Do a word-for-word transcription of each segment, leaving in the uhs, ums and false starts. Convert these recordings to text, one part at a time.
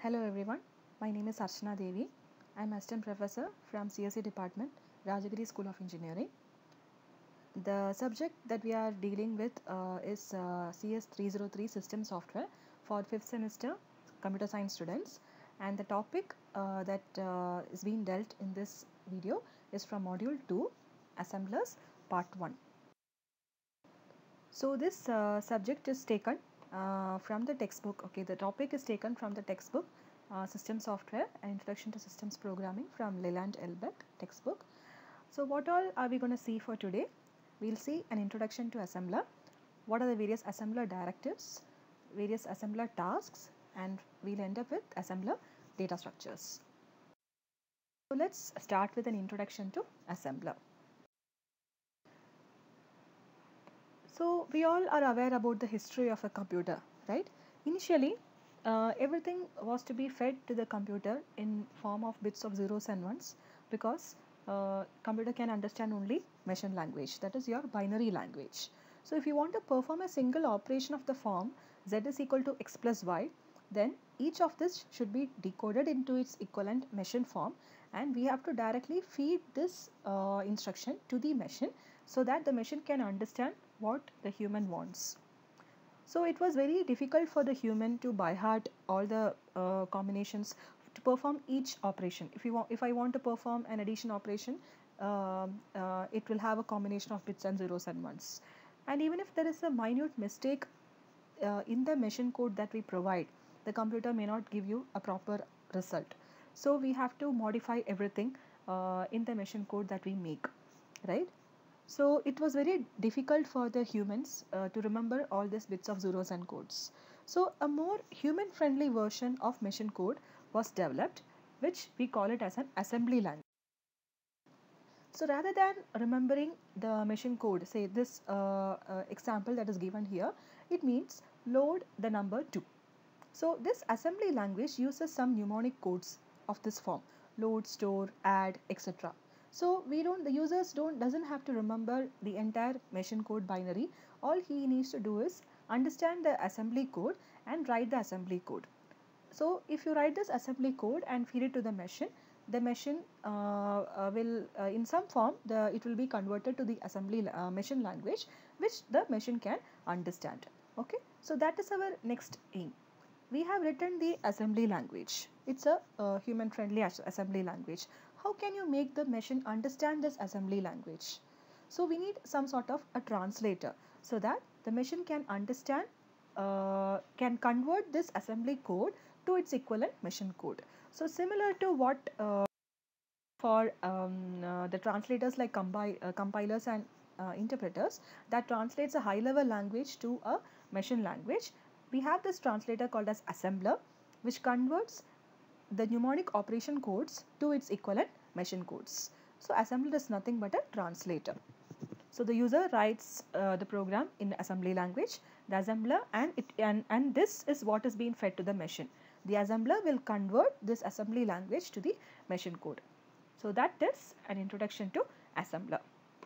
Hello everyone, my name is Archana Devi. I am Assistant Professor from C S E Department, Rajagiri School of Engineering. The subject that we are dealing with uh, is uh, C S three oh three System Software for fifth semester Computer Science students, and the topic uh, that uh, is being dealt in this video is from Module two, Assemblers, Part one. So this uh, subject is taken uh, from the textbook. Okay, the topic is taken from the textbook uh, System Software, an Introduction to Systems Programming from Leland Elbeck textbook. So what all are we going to see for today? We'll see an introduction to assembler, what are the various assembler directives, various assembler tasks, and we'll end up with assembler data structures. So let's start with an introduction to assembler. So we all are aware about the history of a computer, right? Initially, uh, everything was to be fed to the computer in form of bits of zeros and ones, because uh, computer can understand only machine language, that is your binary language. So if you want to perform a single operation of the form z is equal to x plus y, then each of this should be decoded into its equivalent machine form, and we have to directly feed this uh, instruction to the machine so that the machine can understand what the human wants. So it was very difficult for the human to by heart all the uh, combinations to perform each operation. If you want, if I want to perform an addition operation, uh, uh, it will have a combination of bits and zeros and ones. And even if there is a minute mistake uh, in the machine code that we provide, the computer may not give you a proper result. So we have to modify everything uh, in the machine code that we make, right? So it was very difficult for the humans uh, to remember all these bits of zeros and codes. So a more human friendly version of machine code was developed, which we call it as an assembly language. So rather than remembering the machine code, say this uh, uh, example that is given here, it means load the number two. So this assembly language uses some mnemonic codes of this form: load, store, add, et cetera. So we don't, the users don't doesn't have to remember the entire machine code binary. All he needs to do is understand the assembly code and write the assembly code. So if you write this assembly code and feed it to the machine, the machine uh, uh, will uh, in some form the it will be converted to the assembly uh, machine language, which the machine can understand. Okay, so that is our next aim. We have written the assembly language. It's a uh, human friendly assembly language. How can you make the machine understand this assembly language? So we need some sort of a translator so that the machine can understand, uh, can convert this assembly code to its equivalent machine code. So similar to what uh, for um, uh, the translators like compi uh, compilers and uh, interpreters that translates a high level language to a machine language, we have this translator called as assembler, which converts the mnemonic operation codes to its equivalent machine codes. So assembler is nothing but a translator. So the user writes uh, the program in assembly language, the assembler, and it and, and this is what is being fed to the machine. The assembler will convert this assembly language to the machine code. So that is an introduction to assembler.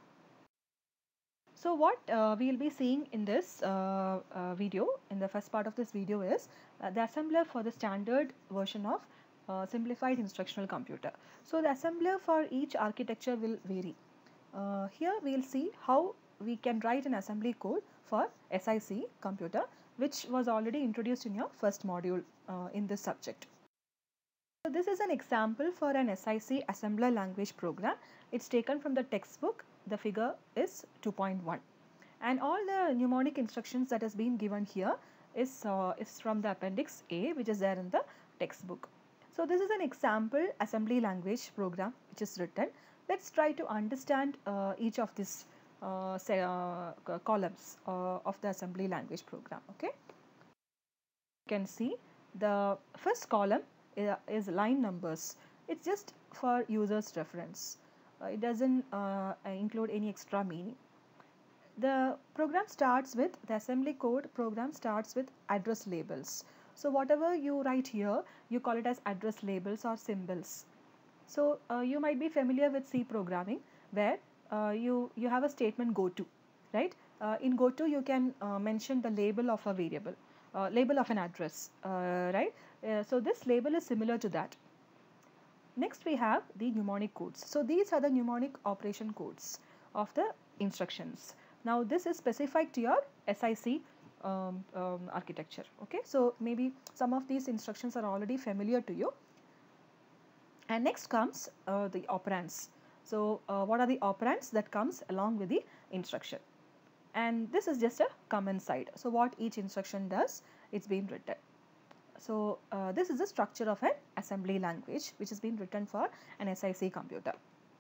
So what uh, we will be seeing in this uh, uh, video, in the first part of this video, is uh, the assembler for the standard version of uh, simplified instructional computer. So the assembler for each architecture will vary. Uh, here we will see how we can write an assembly code for S I C computer, which was already introduced in your first module uh, in this subject. So this is an example for an S I C assembler language program. It's taken from the textbook. The figure is two point one, and all the mnemonic instructions that has been given here is, uh, is from the appendix A, which is there in the textbook. So this is an example assembly language program which is written. Let's try to understand uh, each of these uh, say, uh, columns uh, of the assembly language program. Okay, you can see the first column is line numbers. It's just for users reference. Uh, it doesn't uh, include any extra meaning. The program starts with, the assembly code program starts with address labels. So whatever you write here, you call it as address labels or symbols. So uh, you might be familiar with C programming, where uh, you, you have a statement goto, right? Uh, in goto you can uh, mention the label of a variable. uh, label of an address, uh, right? Uh, so this label is similar to that. Next we have the mnemonic codes. So these are the mnemonic operation codes of the instructions. Now this is specified to your S I C um, um, architecture. Okay, so maybe some of these instructions are already familiar to you. And next comes uh, the operands. So uh, what are the operands that comes along with the instruction? And this is just a command side. So what each instruction does, it's been written. So uh, this is the structure of an assembly language which has been written for an S I C computer.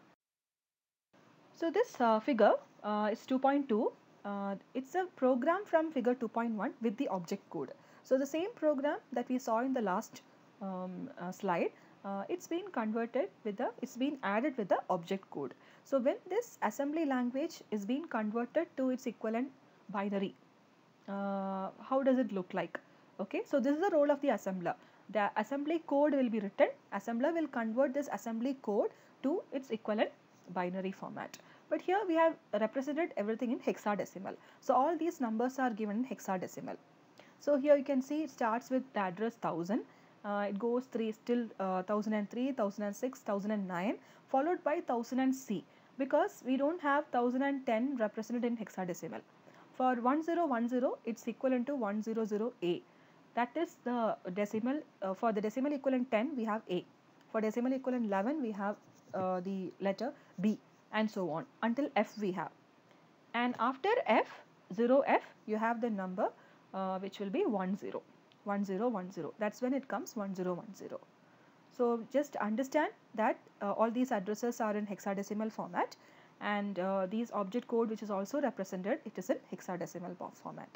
So this uh, figure uh, is two point two. Uh, it's a program from figure two point one with the object code. So the same program that we saw in the last um, uh, slide, uh, it's been converted with the, it's been added with the object code. So when this assembly language is being converted to its equivalent binary, uh, how does it look like? Okay, so this is the role of the assembler. The assembly code will be written. Assembler will convert this assembly code to its equivalent binary format. But here we have represented everything in hexadecimal. So all these numbers are given in hexadecimal. So here you can see it starts with the address one thousand. Uh, it goes three till uh, one thousand three, one thousand six, one thousand nine, followed by one thousand C, because we don't have one thousand ten represented in hexadecimal. For one zero one zero, it's equivalent to one hundred A. That is the decimal. Uh, for the decimal equivalent ten, we have A. For decimal equivalent eleven, we have uh, the letter B, and so on until F we have. And after F, zero F, you have the number uh, which will be one zero, one zero one zero. That's when it comes one zero one zero. So just understand that uh, all these addresses are in hexadecimal format, and uh, these object code which is also represented, it is in hexadecimal format.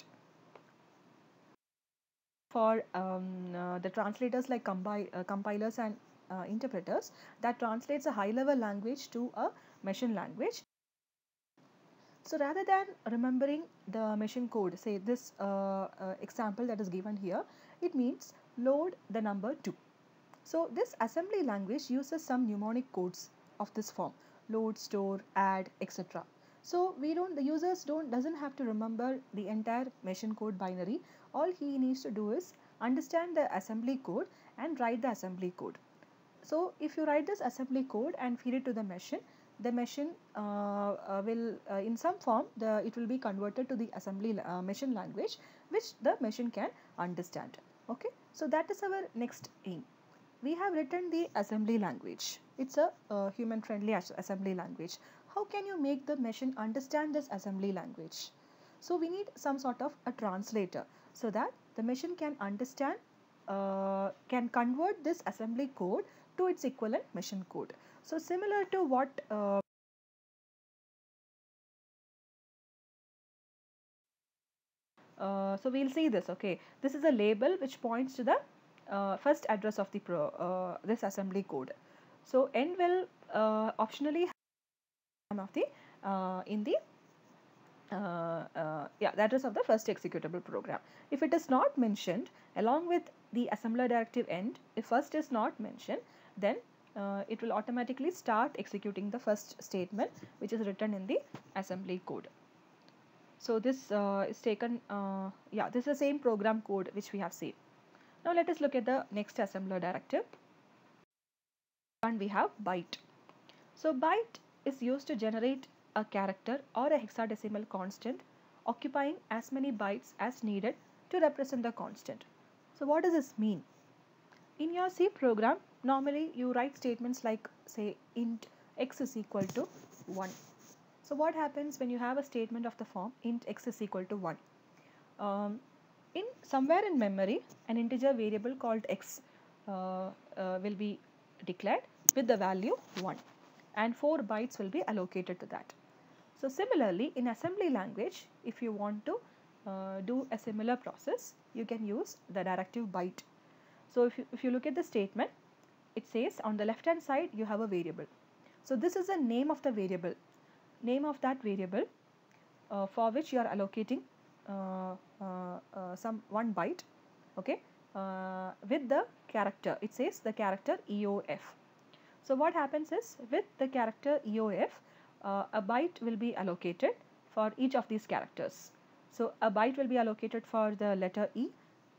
For um, uh, the translators like compi uh, compilers and uh, interpreters, that translates a high level language to a machine language. So rather than remembering the machine code, say this uh, uh, example that is given here, it means load the number two. So this assembly language uses some mnemonic codes of this form: load, store, add, et cetera. So we don't, the users don't doesn't have to remember the entire machine code binary. All he needs to do is understand the assembly code and write the assembly code. So if you write this assembly code and feed it to the machine, the machine uh, uh, will uh, in some form the it will be converted to the assembly uh, machine language which the machine can understand. Okay, so that is our next aim. We have written the assembly language. It's a uh, human friendly assembly language. How can you make the machine understand this assembly language? So we need some sort of a translator so that the machine can understand, uh, can convert this assembly code to its equivalent machine code. So similar to what uh, uh, so we'll see this. Okay, this is a label which points to the uh, first address of the pro, uh, this assembly code. So n will uh, optionally have of the uh, in the uh, uh, yeah, the address of the first executable program. If it is not mentioned along with the assembler directive end, if first is not mentioned, then uh, it will automatically start executing the first statement which is written in the assembly code. So this uh, is taken, uh, yeah, this is the same program code which we have seen. Now let us look at the next assembler directive. And we have byte. So byte is used to generate a character or a hexadecimal constant occupying as many bytes as needed to represent the constant. So what does this mean? In your C program, normally you write statements like, say, int x is equal to one. So what happens when you have a statement of the form int x is equal to one? Um, in somewhere in memory, an integer variable called x uh, uh, will be declared with the value one, and four bytes will be allocated to that. So similarly, in assembly language, if you want to uh, do a similar process, you can use the directive byte. So if you, if you look at the statement, it says on the left hand side you have a variable. So this is the name of the variable, name of that variable uh, for which you are allocating uh, uh, uh, some one byte, okay, uh, with the character. It says the character E O F. So what happens is with the character E O F, uh, a byte will be allocated for each of these characters. So a byte will be allocated for the letter E,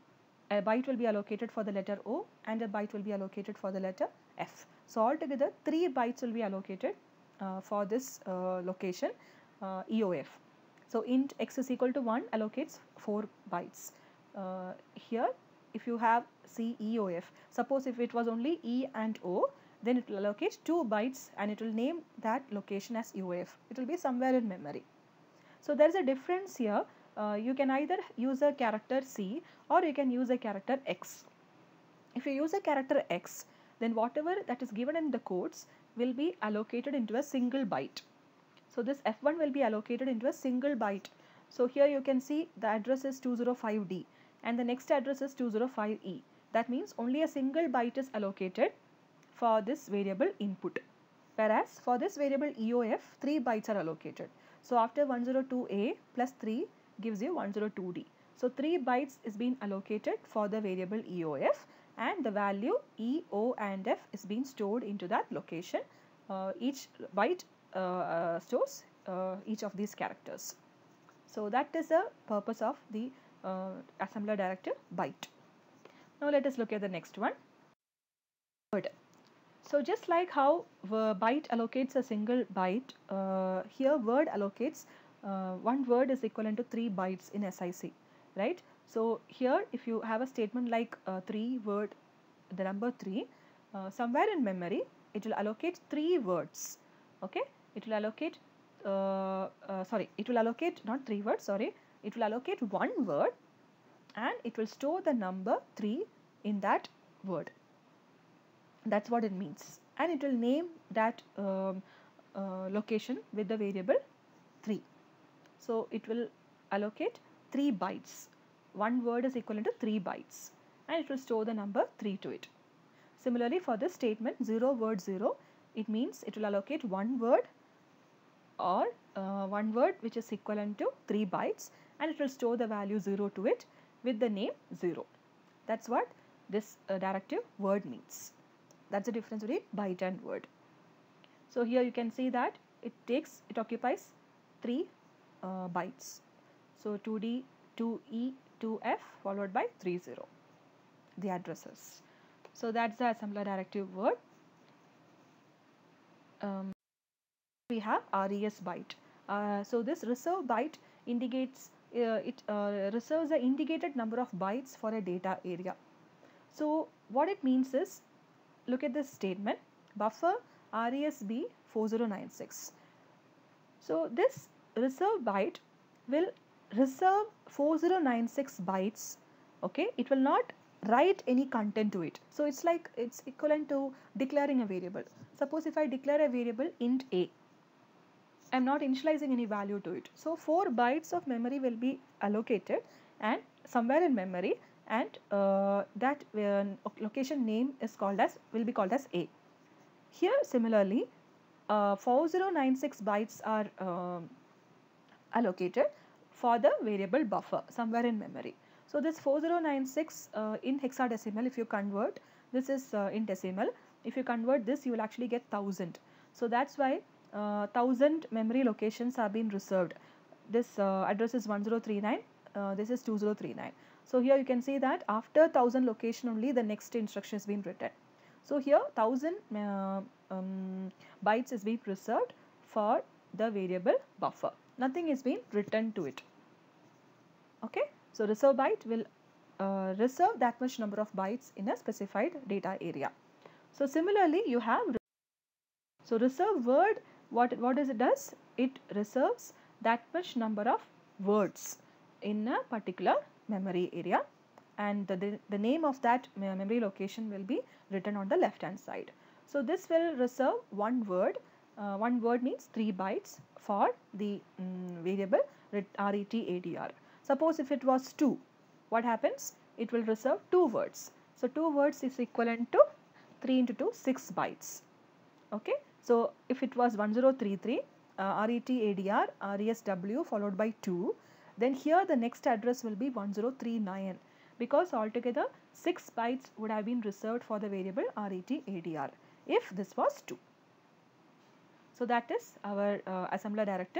a byte will be allocated for the letter O and a byte will be allocated for the letter F. So altogether three bytes will be allocated uh, for this uh, location uh, E O F. So int x is equal to one allocates four bytes. Uh, here if you have C E O F, suppose if it was only E and O, then it will allocate two bytes and it will name that location as E O F. It will be somewhere in memory. So there is a difference here. Uh, you can either use a character C or you can use a character X. If you use a character X, then whatever that is given in the codes will be allocated into a single byte. So this F one will be allocated into a single byte. So here you can see the address is two zero five D and the next address is two zero five E. That means only a single byte is allocated for this variable input. Whereas for this variable E O F, three bytes are allocated. So after one zero two A plus three gives you one zero two D. So three bytes is being allocated for the variable E O F and the value E, O and F is being stored into that location. Uh, each byte uh, uh, stores uh, each of these characters. So that is the purpose of the uh, assembler directive byte. Now let us look at the next one. Word. So just like how byte allocates a single byte, uh, here word allocates uh, one word is equivalent to three bytes in S I C, right? So here if you have a statement like uh, three word, the number three, uh, somewhere in memory it will allocate three words, okay? It will allocate, uh, uh, sorry, it will allocate not three words, sorry, it will allocate one word and it will store the number three in that word. That's what it means, and it will name that um, uh, location with the variable three. So it will allocate three bytes. One word is equivalent to three bytes and it will store the number three to it. Similarly for this statement zero word zero, it means it will allocate one word or uh, one word which is equivalent to three bytes and it will store the value zero to it with the name zero. That's what this uh, directive word means. That's the difference between byte and word. So here you can see that it takes, it occupies three uh, bytes. So two D, two E, two F followed by three zero, the addresses. So that's the assembler directive word. Um, we have res byte. Uh, so this reserve byte indicates, uh, it uh, reserves the indicated number of bytes for a data area. So what it means is, look at this statement, buffer R E S B four zero nine six. So this reserve byte will reserve four zero nine six bytes, okay? It will not write any content to it. So it's like, it's equivalent to declaring a variable. Suppose if I declare a variable int A, I am not initializing any value to it. So four bytes of memory will be allocated and somewhere in memory, and uh, that uh, location name is called as, will be called as A. Here similarly uh, four zero nine six bytes are uh, allocated for the variable buffer somewhere in memory. So this four zero nine six uh, in hexadecimal, if you convert, this is uh, in decimal, if you convert this you will actually get one thousand. So that's why uh, one thousand memory locations have been reserved. This uh, address is one zero three nine, uh, this is two zero three nine. So here you can see that after one thousand location only the next instruction is being written. So here one thousand uh, um, bytes is being preserved for the variable buffer. Nothing is being written to it. Okay. So reserve byte will uh, reserve that much number of bytes in a specified data area. So similarly you have, so reserve word, what, what does it does? It reserves that much number of words in a particular memory area, and the, the, the name of that memory location will be written on the left hand side. So this will reserve one word, uh, one word means three bytes for the um, variable retadr. Suppose if it was two, what happens? It will reserve two words. So two words is equivalent to three into two, six bytes. Okay. So if it was one zero three three, uh, retadr, resw followed by two, then here the next address will be one zero three nine, because altogether six bytes would have been reserved for the variable retadr if this was two. So that is our uh, assembler directive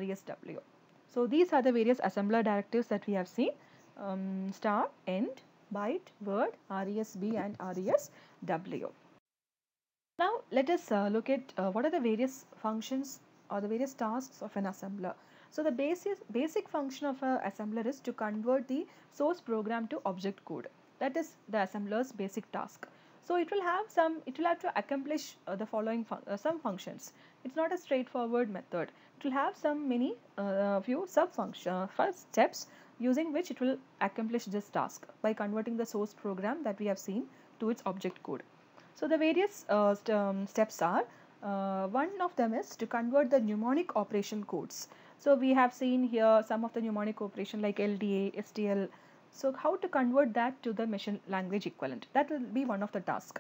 resw. So these are the various assembler directives that we have seen, um, start, end, byte, word, resb and resw. Now let us uh, look at uh, what are the various functions or the various tasks of an assembler. So the basic, basic function of an assembler is to convert the source program to object code. That is the assembler's basic task. So it will have some, it will have to accomplish uh, the following fun uh, some functions. It's not a straightforward method. It will have some many uh, few sub function uh, first steps using which it will accomplish this task by converting the source program that we have seen to its object code. So the various uh, st um, steps are, uh, one of them is to convert the mnemonic operation codes. So we have seen here some of the mnemonic operation like L D A, S T L. So how to convert that to the machine language equivalent? That will be one of the tasks.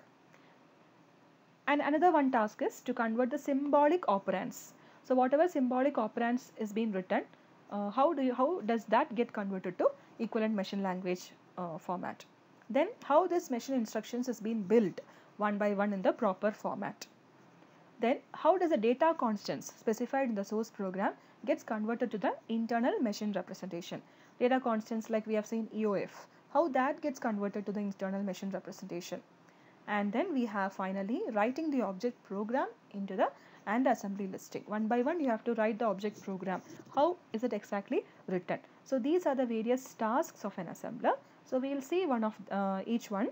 And another one task is to convert the symbolic operands. So whatever symbolic operands is being written, uh, how do you, how does that get converted to equivalent machine language uh, format? Then how this machine instructions is being built one by one in the proper format. Then how does the data constants specified in the source program gets converted to the internal machine representation. Data constants like we have seen E O F, how that gets converted to the internal machine representation. And then we have finally writing the object program into the and assembly listing. One by one you have to write the object program. How is it exactly written? So these are the various tasks of an assembler. So we will see one of uh, each one.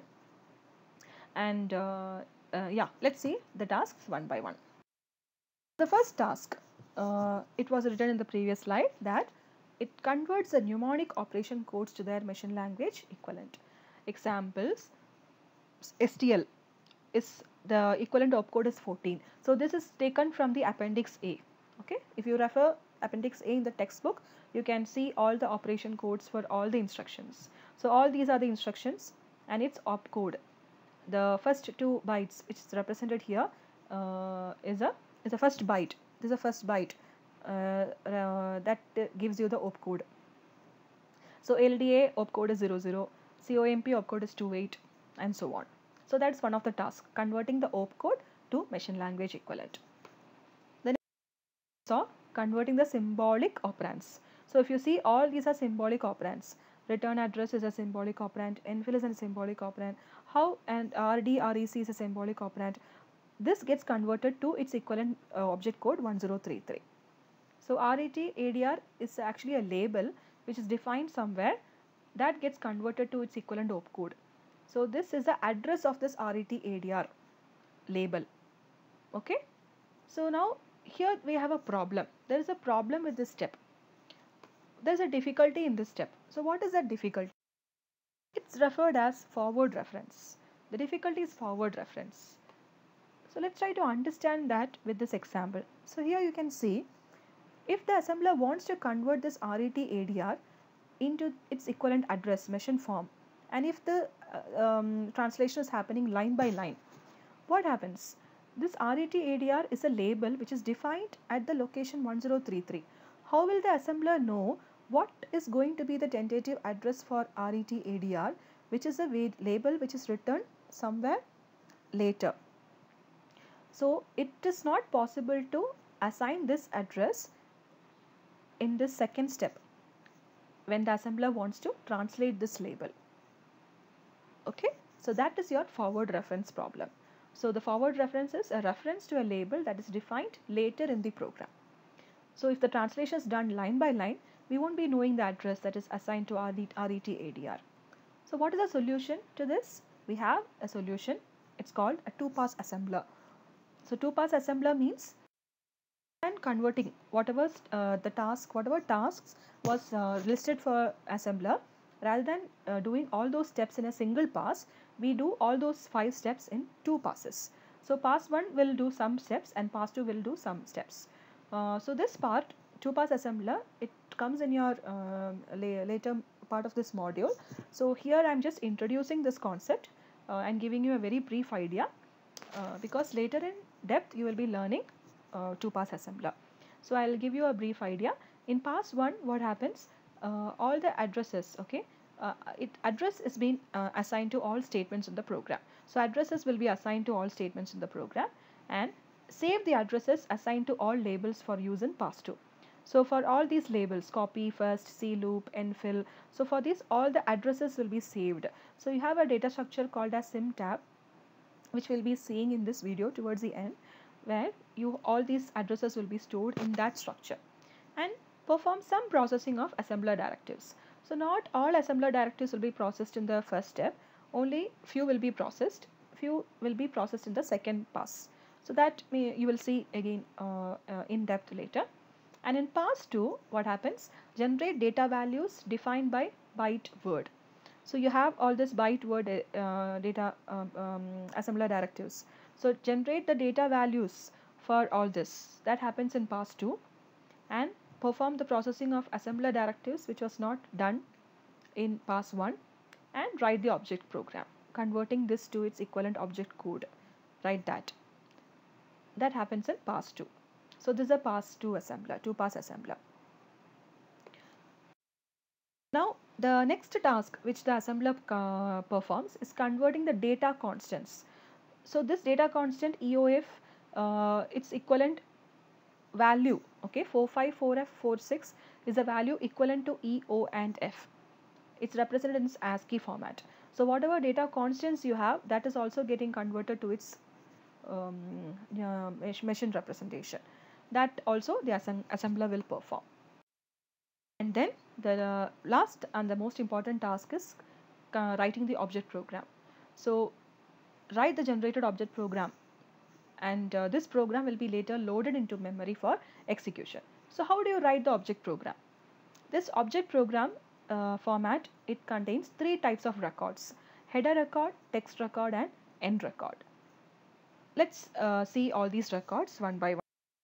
And uh, uh, yeah, let's see the tasks one by one. The first task, uh, it was written in the previous slide that it converts the mnemonic operation codes to their machine language equivalent. Examples, S T L is the equivalent opcode is fourteen. So this is taken from the appendix A. Okay, if you refer appendix A in the textbook, you can see all the operation codes for all the instructions. So all these are the instructions and its opcode. The first two bytes which is represented here uh, is a is a first byte. This is a first byte uh, uh, that uh, gives you the opcode. So L D A opcode is zero zero, C O M P opcode is two eight, and so on. So that's one of the tasks, converting the opcode to machine language equivalent. Then so converting the symbolic operands. So if you see, all these are symbolic operands. Return address is a symbolic operand, enfill is a symbolic operand, how and R D, R E C is a symbolic operand. This gets converted to its equivalent uh, object code one zero three three. So R E T A D R is actually a label which is defined somewhere that gets converted to its equivalent opcode. So this is the address of this R E T A D R label. Okay. So now here we have a problem. There is a problem with this step. There is a difficulty in this step. So what is that difficulty? It's referred as forward reference. The difficulty is forward reference. So let's try to understand that with this example. So here you can see, if the assembler wants to convert this R E T A D R into its equivalent address machine form, and if the uh, um, translation is happening line by line, what happens? This R E T A D R is a label which is defined at the location one zero three three. How will the assembler know what is going to be the tentative address for R E T A D R, which is a label which is returned somewhere later? So it is not possible to assign this address in this second step when the assembler wants to translate this label. Okay, so that is your forward reference problem. So the forward reference is a reference to a label that is defined later in the program. So if the translation is done line by line, we won't be knowing the address that is assigned to R E T A D R. So what is the solution to this? We have a solution. It's called a two-pass assembler. So two-pass assembler means and converting whatever uh, the task, whatever tasks was uh, listed for assembler, rather than uh, doing all those steps in a single pass, we do all those five steps in two passes. So pass one will do some steps and pass two will do some steps. Uh, so this part, two-pass assembler, it comes in your uh, la later part of this module. So here I am just introducing this concept uh, and giving you a very brief idea uh, because later in depth you will be learning uh, two-pass assembler. So I will give you a brief idea. In pass one, what happens? Uh, all the addresses, okay, uh, it address is being uh, assigned to all statements in the program. So addresses will be assigned to all statements in the program, and save the addresses assigned to all labels for use in pass two. So for all these labels, copy, first, C loop, nfill, so for these all the addresses will be saved. So you have a data structure called as symtab, which we'll be seeing in this video towards the end, where you all these addresses will be stored in that structure and perform some processing of assembler directives. So not all assembler directives will be processed in the first step, only few will be processed, few will be processed in the second pass. So that may, you will see again uh, uh, in depth later. And in pass two, what happens? Generate data values defined by byte word. So you have all this byte word uh, data um, um, assembler directives. So generate the data values for all this. That happens in pass two, and perform the processing of assembler directives which was not done in pass one, and write the object program converting this to its equivalent object code. Write that. That happens in pass two. So this is a pass two assembler, two pass assembler. Now the next task which the assembler uh, performs is converting the data constants. So this data constant E O F, uh, its equivalent value, okay, four five four F four six is a value equivalent to E, O and F. It's represented in its ASCII format. So whatever data constants you have, that is also getting converted to its um, uh, machine representation. That also the assembler will perform. And then the uh, last and the most important task is uh, writing the object program. So write the generated object program, and uh, this program will be later loaded into memory for execution. So how do you write the object program? This object program uh, format, it contains three types of records: header record, text record and end record. Let's uh, see all these records one by one.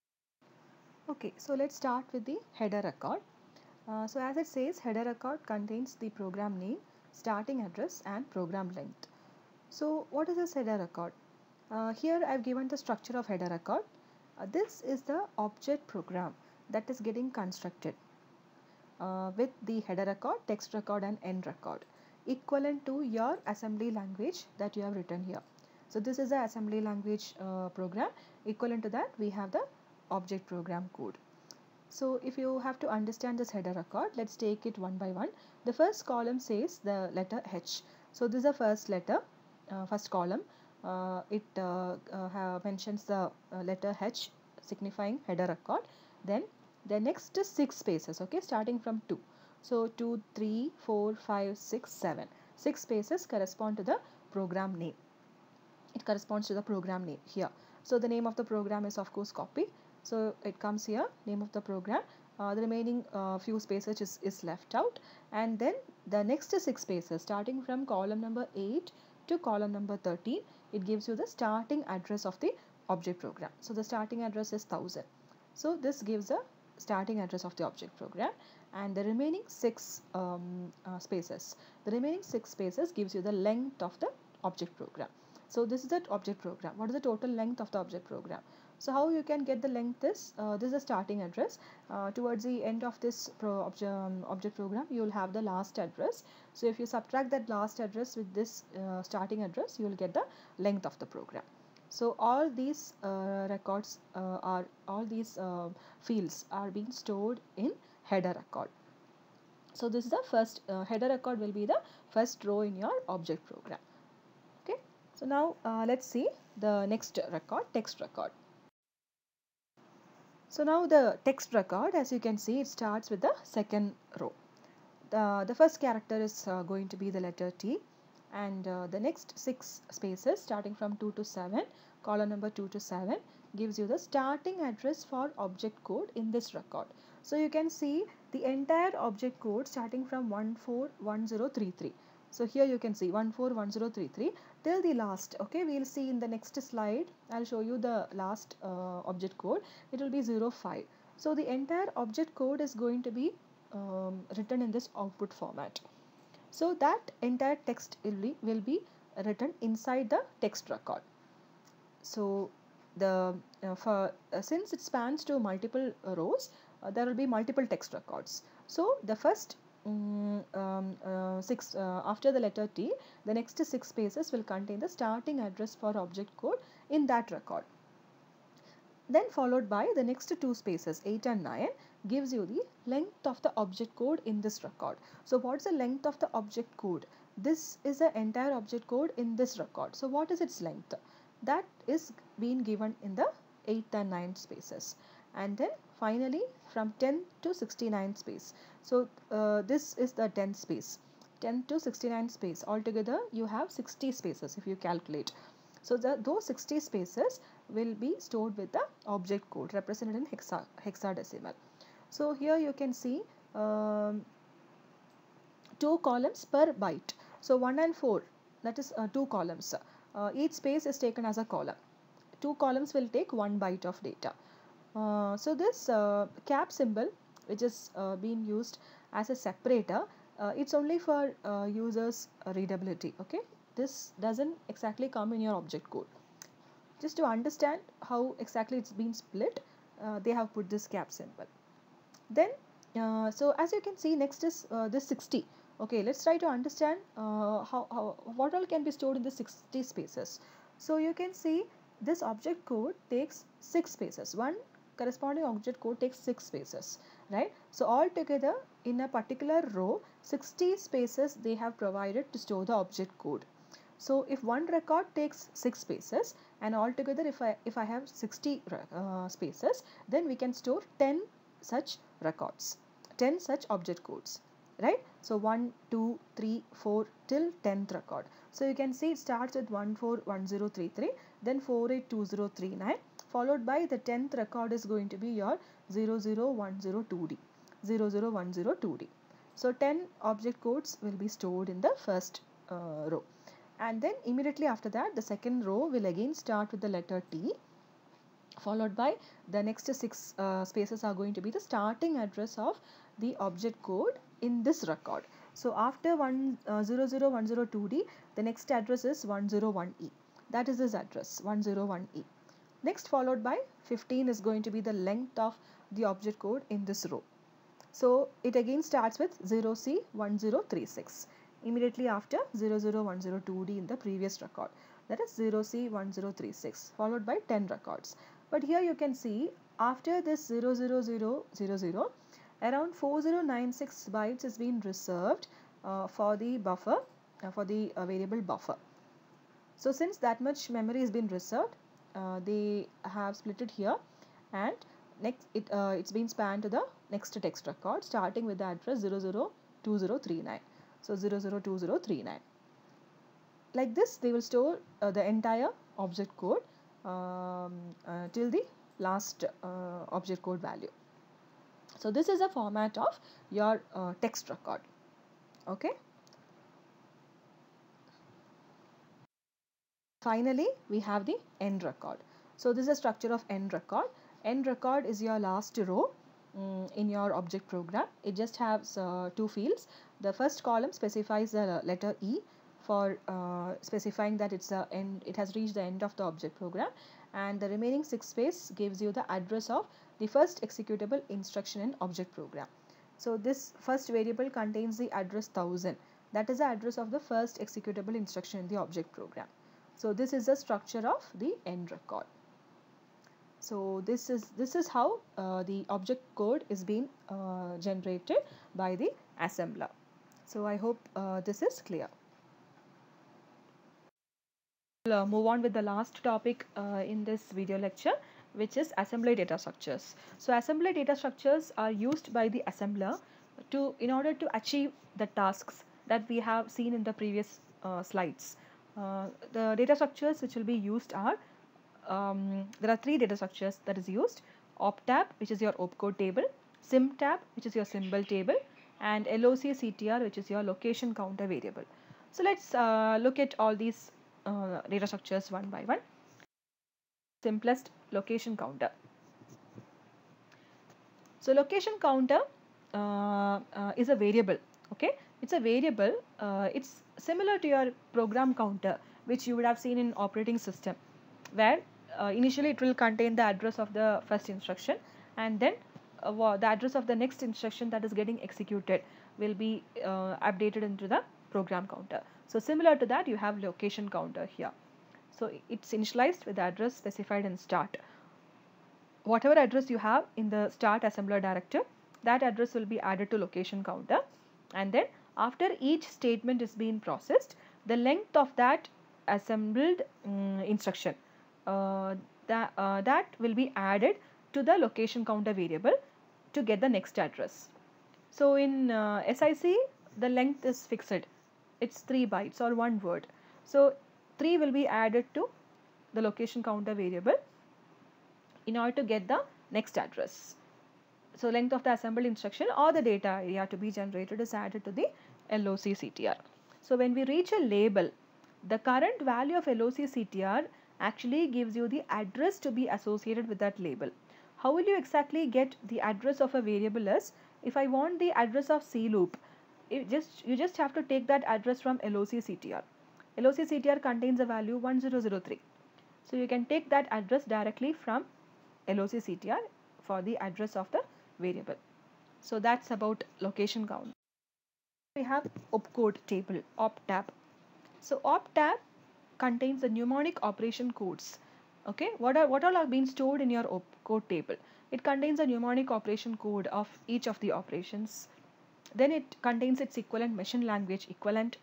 Okay, so let's start with the header record. Uh, so as it says, header record contains the program name, starting address and program length. So what is this header record? Uh, here I have given the structure of header record. Uh, this is the object program that is getting constructed uh, with the header record, text record and end record, equivalent to your assembly language that you have written here. So this is the assembly language uh, program. Equivalent to that, we have the object program code. So if you have to understand this header record, let's take it one by one. The first column says the letter H. So this is the first letter, uh, first column. Uh, it uh, uh, mentions the uh, letter H signifying header record. Then the next is six spaces, okay, starting from two. So two, three, four, five, six, seven. Six spaces correspond to the program name. It corresponds to the program name here. So the name of the program is of course copy. So it comes here, name of the program. Uh, the remaining uh, few spaces is, is left out, and then the next six spaces starting from column number eight to column number thirteen, it gives you the starting address of the object program. So the starting address is one thousand. So this gives the starting address of the object program, and the remaining six um, uh, spaces, the remaining six spaces gives you the length of the object program. So this is the object program. What is the total length of the object program? So how you can get the length is, uh, this is the starting address. Uh, towards the end of this pro object, um, object program, you will have the last address. So if you subtract that last address with this uh, starting address, you will get the length of the program. So all these uh, records uh, are, all these uh, fields are being stored in header record. So this is the first uh, header record will be the first row in your object program. Okay. So now uh, let's see the next record, text record. So now the text record, as you can see, it starts with the second row. The, the first character is uh, going to be the letter T, and uh, the next six spaces starting from two to seven, column number two to seven, gives you the starting address for object code in this record. So you can see the entire object code starting from one four one zero three three. So here you can see one four one zero three three till the last. Okay, we will see in the next slide. I'll show you the last uh, object code. It will be zero five. So the entire object code is going to be um, written in this output format. So that entire text will be, will be written inside the text record. So the uh, for uh, since it spans to multiple uh, rows, uh, there will be multiple text records. So the first um, um, uh, six uh, after the letter T, the next six spaces will contain the starting address for object code in that record. Then followed by the next two spaces eight and nine, gives you the length of the object code in this record. So what's the length of the object code? This is the entire object code in this record. So what is its length? That is being given in the eighth and ninth spaces. And then finally from ten to sixty-nine space. So uh, this is the tenth space. ten to sixty-nine space. Altogether you have sixty spaces if you calculate. So the, those sixty spaces will be stored with the object code represented in hexa, hexadecimal. So here you can see um, two columns per byte. So one and four, that is uh, two columns. Uh, each space is taken as a column. Two columns will take one byte of data. Uh, so this uh, cap symbol, which is uh, being used as a separator, uh, it's only for uh, users uh, readability. Okay, this doesn't exactly come in your object code. Just to understand how exactly it's been split, uh, they have put this cap symbol. Then uh, so as you can see, next is uh, this sixty. Okay, let's try to understand uh, how, how what all can be stored in the sixty spaces. So you can see this object code takes six spaces. One corresponding object code takes six spaces, right? So all together in a particular row, sixty spaces they have provided to store the object code. So if one record takes six spaces, and altogether if I if I have sixty uh, spaces, then we can store ten such records, ten such object codes, right? So one, two, three, four till tenth record. So you can see it starts with one four one zero three three, then four eight two zero three nine, followed by the tenth record is going to be your zero zero one zero two D, zero zero one zero two D. So ten object codes will be stored in the first uh, row. And then immediately after that, the second row will again start with the letter T, followed by the next six uh, spaces are going to be the starting address of the object code in this record. So after one, uh, zero zero one zero two D, the next address is one zero one E. That is this address, one zero one E. Next followed by fifteen is going to be the length of the object code in this row. So it again starts with zero C one zero three six. Immediately after zero zero one zero two D in the previous record, that is zero C one zero three six, followed by ten records. But here you can see after this zero zero zero zero zero, around four zero nine six bytes is being reserved uh, for the buffer, uh, for the uh, variable buffer. So since that much memory has been reserved, uh, they have split it here, and next it uh, it's been spanned to the next text record starting with the address zero zero two zero three nine. So zero zero two zero three nine. Like this, they will store uh, the entire object code um, uh, till the last uh, object code value. So this is a format of your uh, text record. Okay. Finally, we have the end record. So this is a structure of end record. End record is your last row um, in your object program. It just has uh, two fields. The first column specifies the letter E for uh, specifying that it's a end, it has reached the end of the object program, and the remaining six space gives you the address of the first executable instruction in object program. So this first variable contains the address one thousand. That is the address of the first executable instruction in the object program. So this is the structure of the end record. So this is this is how uh, the object code is being uh, generated by the assembler. So I hope uh, this is clear. We'll uh, move on with the last topic uh, in this video lecture, which is assembly data structures. So assembly data structures are used by the assembler to in order to achieve the tasks that we have seen in the previous uh, slides. Uh, the data structures which will be used are, um, there are three data structures that is used: optab, which is your opcode table, symtab, which is your symbol table, and loctr, which is your location counter variable. So let's uh, look at all these uh, data structures one by one. Simplest, location counter. So location counter uh, uh, is a variable. Okay, it's a variable. Uh, it's similar to your program counter, which you would have seen in operating system, where uh, initially it will contain the address of the first instruction, and then uh, the address of the next instruction that is getting executed will be uh, updated into the program counter. So similar to that, you have location counter here. So it's initialized with the address specified in start. Whatever address you have in the start assembler directive, that address will be added to location counter, and then after each statement is being processed, the length of that assembled um, instruction uh, that, uh, that will be added to the location counter variable to get the next address. So in uh, S I C, the length is fixed, it's three bytes or one word. So three will be added to the location counter variable in order to get the next address. So length of the assembled instruction or the data area to be generated is added to the L O C C T R. So when we reach a label, the current value of L O C C T R actually gives you the address to be associated with that label. How will you exactly get the address of a variable is, if I want the address of C loop, it just you just have to take that address from L O C C T R. L O C C T R contains a value one zero zero three. So you can take that address directly from L O C C T R for the address of the variable. So that's about location count. We have opcode table, optab. So optab contains the mnemonic operation codes. Okay, what are what all are being stored in your opcode table? It contains a mnemonic operation code of each of the operations. Then it contains its equivalent machine language equivalent,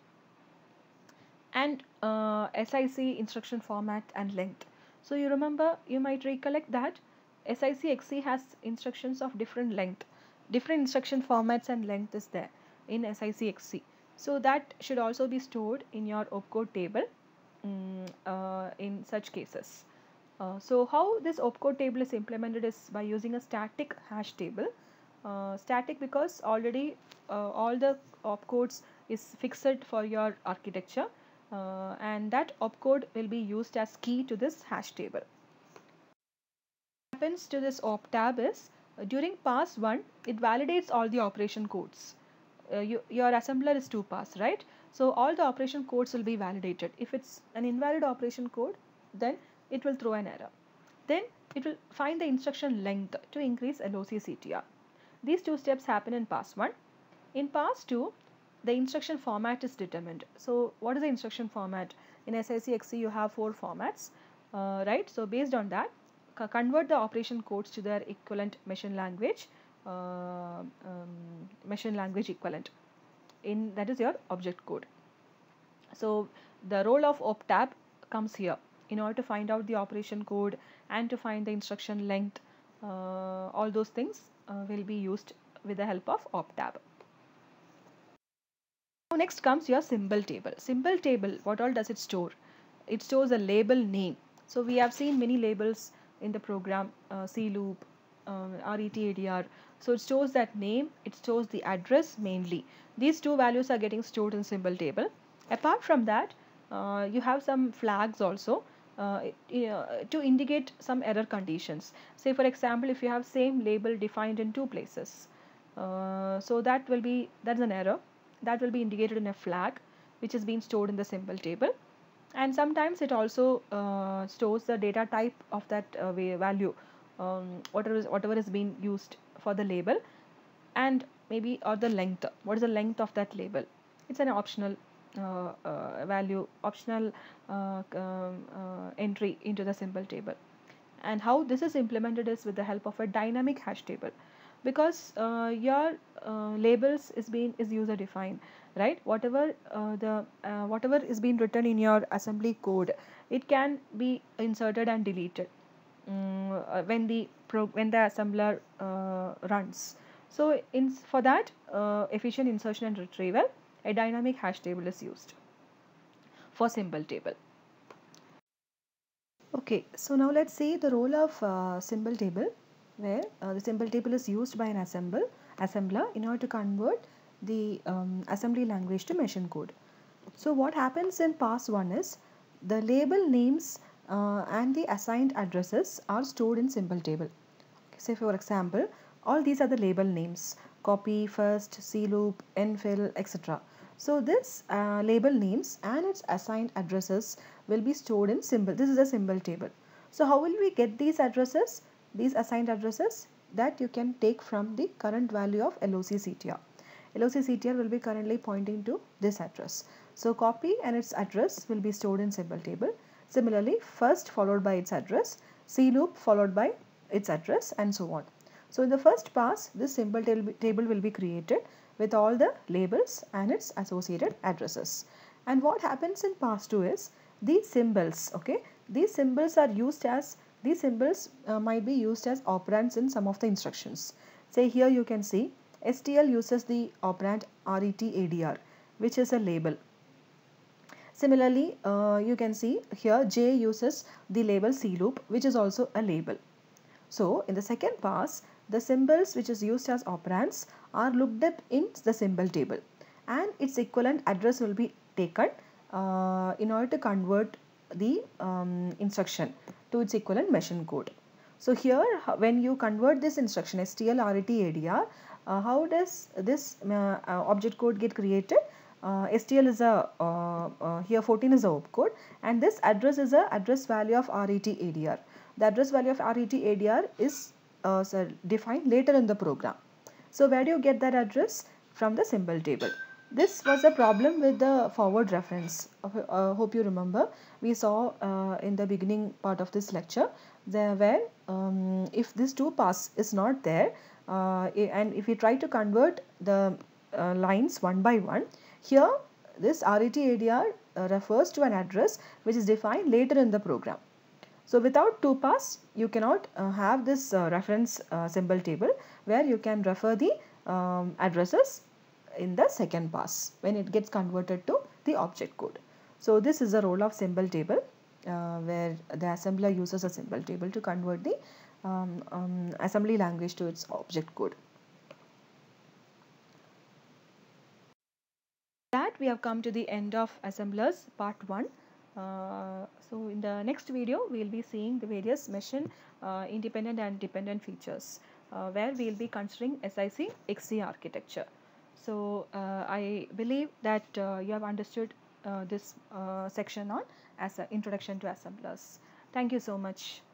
and uh, S I C instruction format and length. So you remember, you might recollect that S I C X C has instructions of different length, different instruction formats and length is there in S I C X C. So that should also be stored in your opcode table um, uh, in such cases. Uh, so how this opcode table is implemented is by using a static hash table. Uh, static because already uh, all the opcodes is fixed for your architecture, uh, and that opcode will be used as key to this hash table. What happens to this optab is, uh, during pass one it validates all the operation codes. Uh, you, your assembler is two pass, right? So all the operation codes will be validated. If it's an invalid operation code, then it will throw an error. Then it will find the instruction length to increase L O C C T R. These two steps happen in pass one. In pass two, the instruction format is determined. So what is the instruction format? In S I C X C you have four formats, uh, right? So based on that, convert the operation codes to their equivalent machine language, uh, um, machine language equivalent, in that is your object code. So the role of optab comes here in order to find out the operation code and to find the instruction length. Uh, all those things uh, will be used with the help of optab. Now next comes your symbol table. Symbol table, what all does it store? It stores a label name. So we have seen many labels in the program, uh, C loop, uh, R E T A D R. So it stores that name, it stores the address mainly. These two values are getting stored in symbol table. Apart from that, uh, you have some flags also uh, uh, to indicate some error conditions. Say for example, if you have same label defined in two places, uh, so that will be, that's an error. That will be indicated in a flag which is being stored in the symbol table. And sometimes it also uh, stores the data type of that uh, value, um, whatever is whatever is being used for the label, and maybe or the length. What is the length of that label? It's an optional uh, uh, value, optional uh, um, uh, entry into the symbol table. And how this is implemented is with the help of a dynamic hash table, because uh, your uh, labels is being is user defined, right? Whatever uh, the uh, whatever is being written in your assembly code, it can be inserted and deleted um, uh, when the pro when the assembler uh, runs. So in for that uh, efficient insertion and retrieval, a dynamic hash table is used for symbol table. Okay, so now let's see the role of uh, symbol table, where uh, the symbol table is used by an assemble, assembler in order to convert the um, assembly language to machine code. So what happens in pass one is, the label names uh, and the assigned addresses are stored in symbol table. Okay, say for example, all these are the label names: copy, first, C loop, nfill, et cetera. So this uh, label names and its assigned addresses will be stored in symbol. This is a symbol table. So how will we get these addresses, these assigned addresses? That you can take from the current value of L O C C T R. L O C C T R will be currently pointing to this address. So copy and its address will be stored in symbol table. Similarly, first followed by its address, C loop followed by its address, and so on. So in the first pass, this symbol table will be created with all the labels and its associated addresses. And what happens in pass two is these symbols, okay, these symbols are used as, these symbols uh, might be used as operands in some of the instructions. Say here you can see S T L uses the operand R E T A D R, which is a label. Similarly, uh, you can see here J uses the label C loop, which is also a label. So in the second pass, the symbols which is used as operands are looked up in the symbol table, and its equivalent address will be taken uh, in order to convert the um, instruction to its equivalent machine code. So here when you convert this instruction S T L R E T A D R, uh, how does this uh, uh, object code get created? Uh, S T L is a, uh, uh, here fourteen is a opcode, and this address is a address value of R E T A D R. The address value of R E T A D R is uh, so defined later in the program. So where do you get that address? From the symbol table. This was a problem with the forward reference. Uh, hope you remember. We saw uh, in the beginning part of this lecture there where um, if this two pass is not there, uh, and if we try to convert the uh, lines one by one, here this R E T A D R uh, refers to an address which is defined later in the program. So without two pass, you cannot uh, have this uh, reference uh, symbol table where you can refer the um, addresses in the second pass when it gets converted to the object code. So this is the role of symbol table, uh, where the assembler uses a symbol table to convert the um, um, assembly language to its object code. That we have come to the end of assemblers part one. Uh, so in the next video we will be seeing the various machine uh, independent and dependent features, uh, where we will be considering S I C X C architecture. So uh, I believe that uh, you have understood uh, this uh, section on as an introduction to assemblers. Thank you so much.